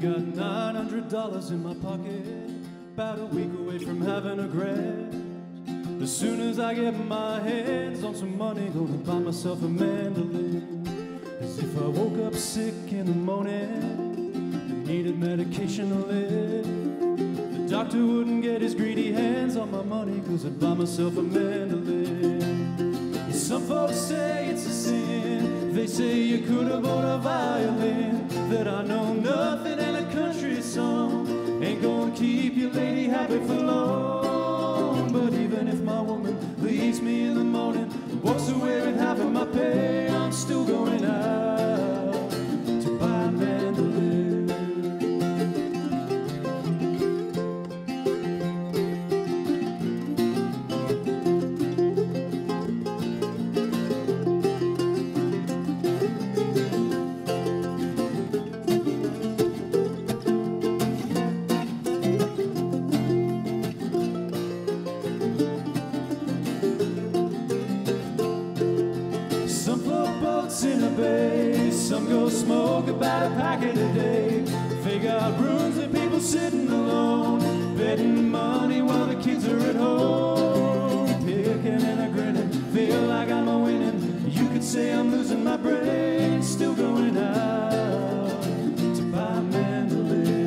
Got $900 in my pocket, about a week away from having a grand. As soon as I get my hands on some money, gonna buy myself a mandolin. As if I woke up sick in the morning and needed medication to live. The doctor wouldn't get his greedy hands on my money, 'cause I'd buy myself a mandolin. Some folks say it's a sin, they say you could have bought a violin. That I know nothing and a country song ain't gonna keep your lady happy for long. But even if my woman leaves me in the morning, walks away with half of my pay, I'm still going out to buy a mandolin. In a bay, some go smoke about a packet a day. Fake out rooms with people sitting alone, betting money while the kids are at home. Picking and a grinning, feel like I'm a winning. You could say I'm losing my brain, still going out to buy a mandolin.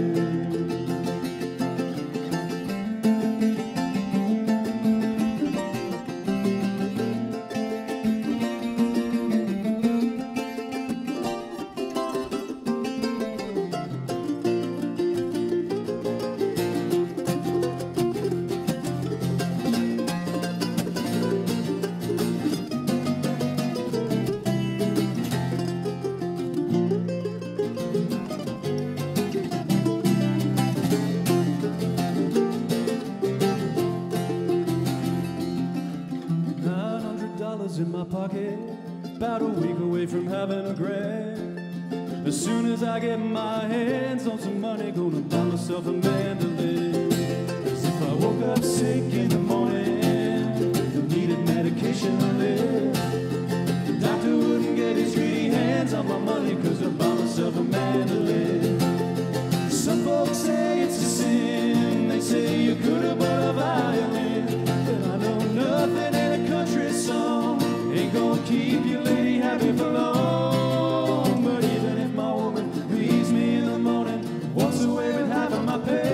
In my pocket, about a week away from having a grand. As soon as I get my hands on some money, gonna buy myself a mandolin. As if I woke up sick in the morning, needed medication to live. The doctor wouldn't get his greedy hands on my money, 'cause I bought myself a mandolin. Some folks say it's a sin, they say you could have bought a violin. But I know nothing in a country song ain't gonna keep your lady happy for long. But even if my woman leaves me in the morning, walks away with half of my pay,